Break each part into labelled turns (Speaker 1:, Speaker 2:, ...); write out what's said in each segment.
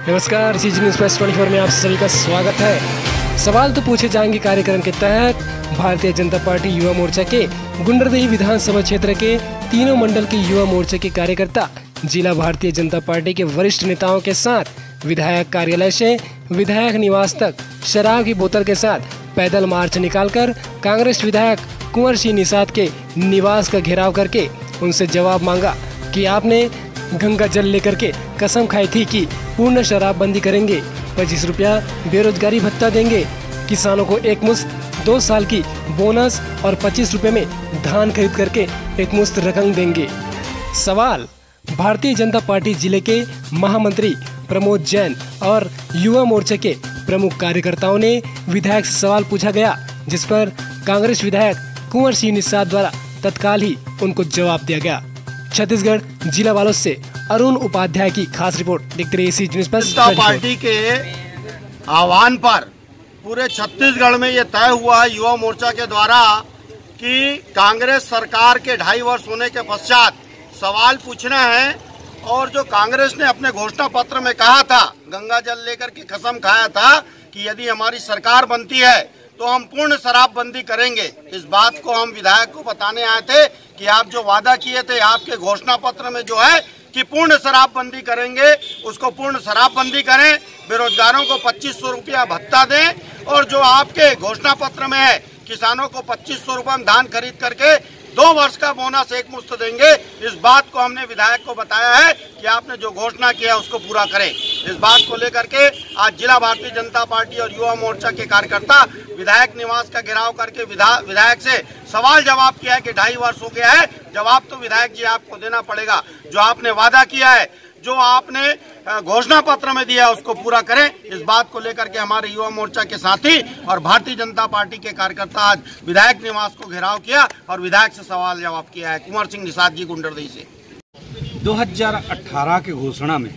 Speaker 1: नमस्कार, CG news plus 24 में आप सभी का स्वागत है। सवाल तो पूछे जाएंगे कार्यक्रम के तहत भारतीय जनता पार्टी युवा मोर्चा के गुंडरदेही विधानसभा क्षेत्र के तीनों मंडल के युवा मोर्चा के कार्यकर्ता जिला भारतीय जनता पार्टी के वरिष्ठ नेताओं के साथ विधायक कार्यालय से विधायक निवास तक शराब की बोतल के साथ पैदल मार्च निकालकर कांग्रेस विधायक कुंवर सिंह निषाद के निवास का घेराव करके उनसे जवाब मांगा कि आपने गंगा जल लेकर के कसम खाई थी कि पूर्ण शराबबंदी करेंगे, 25 रुपया बेरोजगारी भत्ता देंगे, किसानों को एक मुश्त 2 साल की बोनस और 25 रुपये में धान खरीद करके एक मुश्त रकम देंगे। सवाल भारतीय जनता पार्टी जिले के महामंत्री प्रमोद जैन और युवा मोर्चा के प्रमुख कार्यकर्ताओं ने विधायक से सवाल पूछा गया, जिस पर कांग्रेस विधायक कुंवर सिंह निषाद द्वारा तत्काल ही उनको जवाब दिया गया। छत्तीसगढ़ जिला वालों से अरुण उपाध्याय की खास रिपोर्ट। देखते रहिए CG news plus.
Speaker 2: Janata Party के आह्वान पर पूरे छत्तीसगढ़ में ये तय हुआ है युवा मोर्चा के द्वारा कि कांग्रेस सरकार के 2.5 वर्ष होने के पश्चात सवाल पूछना है। और जो कांग्रेस ने अपने घोषणा पत्र में कहा था, गंगा जल लेकर के कसम खाया था कि यदि हमारी सरकार बनती है तो हम पूर्ण शराबबंदी करेंगे। इस बात को हम विधायक को बताने आए थे कि आप जो वादा किए थे आपके घोषणा पत्र में जो है कि पूर्ण शराबबंदी करेंगे, उसको पूर्ण शराबबंदी करें, बेरोजगारों को 2500 रुपया भत्ता दें और जो आपके घोषणा पत्र में है किसानों को 2500 रुपये में धान खरीद करके 2 वर्ष का बोनस एक मुश्त देंगे। इस बात को हमने विधायक को बताया है कि आपने जो घोषणा किया उसको पूरा करें। इस बात को लेकर के आज जिला भारतीय जनता पार्टी और युवा मोर्चा के कार्यकर्ता विधायक निवास का घेराव करके विधायक से सवाल जवाब किया है कि 2.5 वर्ष हो गया है। जवाब तो विधायक जी आपको देना पड़ेगा। जो आपने वादा किया है, जो आपने घोषणा पत्र में दिया है, उसको पूरा करें। इस बात को लेकर के हमारे युवा मोर्चा के साथी और भारतीय जनता पार्टी के कार्यकर्ता आज विधायक निवास को घेराव किया और विधायक से सवाल जवाब किया है कुंवर सिंह निषाद जी गुंडरदेही से।
Speaker 3: 2018 के घोषणा में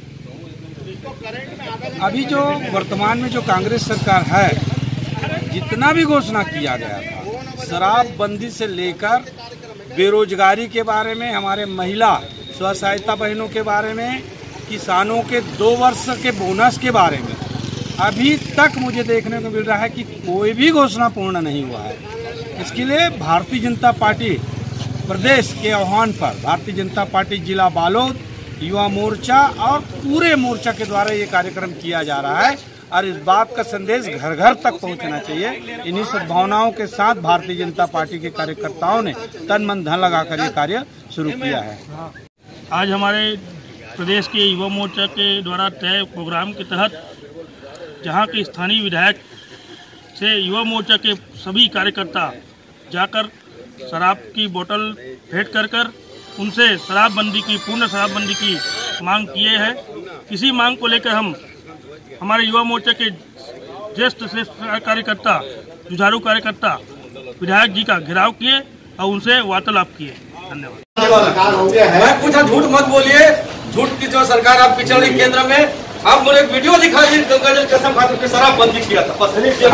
Speaker 3: अभी जो वर्तमान में जो कांग्रेस सरकार है, जितना भी घोषणा किया गया था, शराबबंदी से लेकर बेरोजगारी के बारे में, हमारे महिला स्व सहायता बहनों के बारे में, किसानों के 2 वर्ष के बोनस के बारे में अभी तक मुझे देखने को मिल रहा है कि कोई भी घोषणा पूर्ण नहीं हुआ है। इसके लिए भारतीय जनता पार्टी प्रदेश के आह्वान पर भारतीय जनता पार्टी जिला बालोद युवा मोर्चा और पूरे मोर्चा के द्वारा ये कार्यक्रम किया जा रहा है और इस बात का संदेश घर घर तक पहुंचना चाहिए। इन्हीं सद्भावनाओं के साथ भारतीय जनता पार्टी के कार्यकर्ताओं ने तन मन धन लगाकर ये कार्य शुरू किया है।
Speaker 4: आज हमारे प्रदेश के युवा मोर्चा के द्वारा तय प्रोग्राम के तहत जहां के स्थानीय विधायक से युवा मोर्चा के सभी कार्यकर्ता जाकर शराब की बोतल भेंट कर उनसे शराबबंदी की पूर्ण शराबबंदी की मांग किए हैं। इसी मांग को लेकर हम हमारे युवा मोर्चा के ज्येष्ठ कार्यकर्ता, जुझारू कार्यकर्ता विधायक जी का घेराव किए और उनसे वार्तालाप किए। धन्यवाद।
Speaker 5: मैं पूछा, झूठ मत बोलिए। झूठ की जो सरकार आपकी चल रही केंद्र में, आप मुझे एक वीडियो दिखाइए गंगा जल कसम खाते हुए शराबबंदी किया था।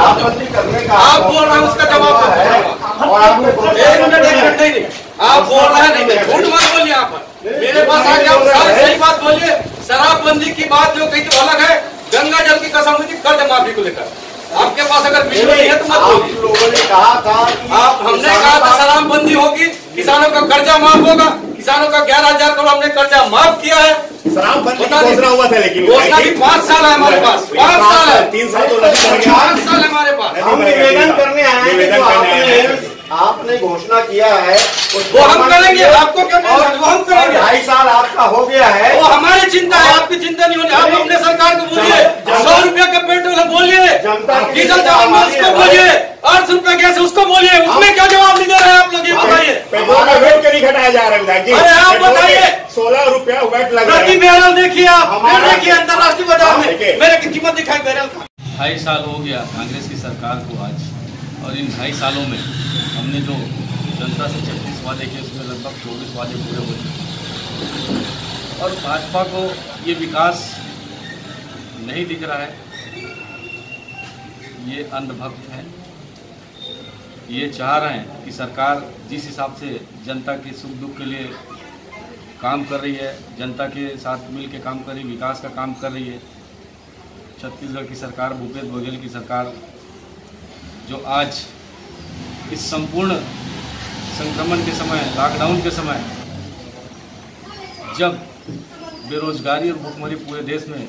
Speaker 5: आप बोल रहे हैं उसका जवाब एक मिनट नहीं, आप बोल रहे हैं नहीं, झूठ मत बोलिए। आप मेरे पास आके आप सही बात बोलिए। शराबबंदी की बात जो कही तो अलग है, गंगा जल की कसम हुई थी कर्ज माफी को लेकर। आपके पास अगर वीडियो नहीं है तो मत बोलिए। हमने कहा था शराबबंदी होगी, किसानों का कर्जा माफ होगा। किसानों का 11,000 करोड़ हमने कर्जा माफ किया है।
Speaker 2: शराबबंदी घोषणा हुआ था, लेकिन
Speaker 5: घोषणा भी 5 साल है हमारे पास, 5 साल है,
Speaker 2: 3 साल तो
Speaker 5: 5 साल है हमारे पास।
Speaker 2: हम निवेदन करने आए हैं। आपने घोषणा किया है
Speaker 5: वो हम करेंगे। आपको क्या वो हम करेंगे।
Speaker 2: 2.5 साल आपका हो गया है,
Speaker 5: वो हमारी चिंता है, आपकी चिंता नहीं होनी। आप अपने सरकार को बोलिए, 100 रुपया का पेट्रोल बोलिए, डीजल चावल में उसको बोलिए, 800 रुपया गैस उसको बोलिए। उसमें क्या जवाब नहीं दे रहे हैं आप लोग, ये बताइए।
Speaker 2: पेट्रोल का वेट क्यों नहीं घटाया जा रहा है?
Speaker 5: अरे आप बताइए।
Speaker 2: 16 रुपया वेट लग रहा
Speaker 5: प्रति
Speaker 2: है।
Speaker 5: बैरल देखिए, आप देखिए अंतर्राष्ट्रीय बाजार में मेरे की कीमत दिखाई बैरल का।
Speaker 6: 2.5 साल हो गया कांग्रेस की सरकार को आज, और इन 2.5 सालों में हमने जो जनता से 36 वादे किए उसमें लगभग 24 वादे पूरे हो चुके और भाजपा को ये विकास नहीं दिख रहा है। ये अंधभक्त हैं। ये चाह रहे हैं कि सरकार जिस हिसाब से जनता के सुख दुख के लिए काम कर रही है, जनता के साथ मिल के काम कर रही है, विकास का काम कर रही है, छत्तीसगढ़ की सरकार, भूपेश बघेल की सरकार, जो आज इस संपूर्ण संक्रमण के समय, लॉकडाउन के समय, जब बेरोजगारी और भुखमरी पूरे देश में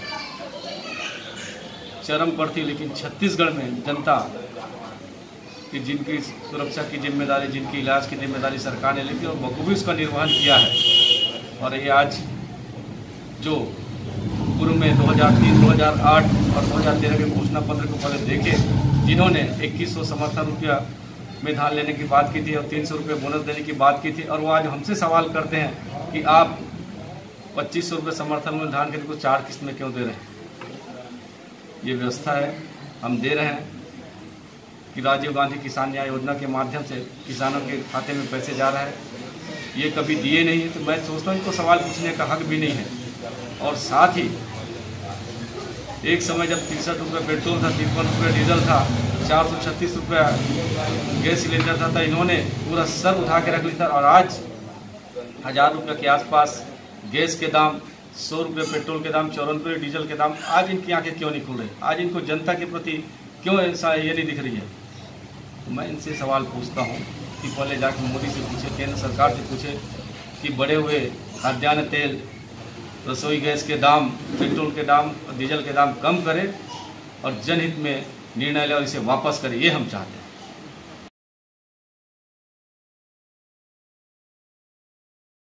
Speaker 6: चरम पर थी, लेकिन छत्तीसगढ़ में जनता कि जिनकी सुरक्षा की जिम्मेदारी, जिनकी इलाज की जिम्मेदारी सरकार ने ली थी और बखूबी उसका निर्वहन किया है। और ये आज जो पूर्व में 2003, 2008 और 2013 के घोषणा पत्र को पहले देखे, जिन्होंने 2100 समर्थन रुपया में धान लेने की बात की थी और 300 रुपये बोनस देने की बात की थी, और वो आज हमसे सवाल करते हैं कि आप 2500 रुपये समर्थन में धान के को 4 किस्त में क्यों दे रहे हैं। ये व्यवस्था है, हम दे रहे हैं कि राजीव गांधी किसान न्याय योजना के माध्यम से किसानों के खाते में पैसे जा रहा है। ये कभी दिए नहीं, तो मैं सोचता हूँ इनको सवाल पूछने का हक भी नहीं है। और साथ ही एक समय जब 63 रुपये पेट्रोल था, 53 रुपये डीजल था, 436 रुपये गैस सिलेंडर था, इन्होंने पूरा सर उठा के रख लिया था। और आज 1000 रुपये के आसपास गैस के दाम, 100 रुपये पेट्रोल के दाम, 54 रुपये डीजल के दाम, आज इनकी आंखें क्यों नहीं खुल रही? आज इनको जनता के प्रति क्यों ऐसा ये नहीं दिख रही है? तो मैं इनसे सवाल पूछता हूँ कि पहले जाकर मोदी से पूछे, केंद्र सरकार से पूछे कि बढ़े हुए खाद्यान्न तेल, रसोई गैस के दाम, पेट्रोल के दाम और डीजल के दाम कम करे और जनहित में निर्णय ले और इसे वापस करे। ये हम चाहते हैं।